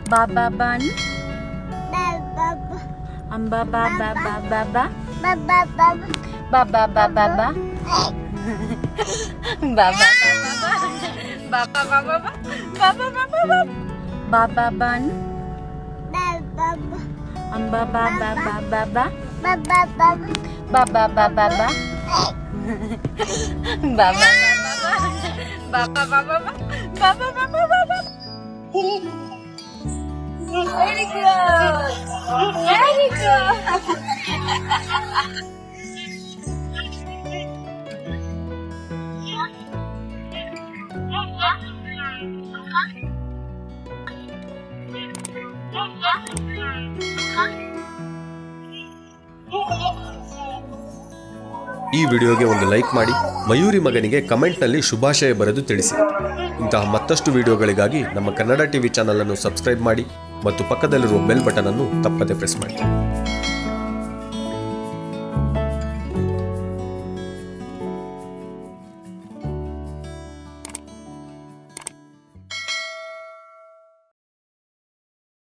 Baba bun. Baba baba baba. Baba baba baba. Baba baba baba. Baba bun. Baba baba baba. Baba baba baba. Baba baba. Very good. Very good. ಈ ವಿಡಿಯೋಗೆ ಒಂದು like ಮಾಡಿ ಮಯೂರಿ ಮಗನಿಗೆ comment ನಲ್ಲಿ ಶುಭಾಶಯ ಬರೆದು ತಿಳಿಸಿ. ಇಂತಹ ಮತ್ತಷ್ಟು ವಿಡಿಯೋಗಳಿಗಾಗಿ ನಮ್ಮ ಕನ್ನಡ ಟಿವಿ ಚಾನೆಲ್ ಅನ್ನು ಸಬ್ಸ್ಕ್ರೈಬ್ ಮಾಡಿ ಮತ್ತು ಪಕ್ಕದಲ್ಲಿರುವ ಬೆಲ್ ಬಟನ್ ಅನ್ನು ತಪ್ಪದೆ ಪ್ರೆಸ್ ಮಾಡಿ.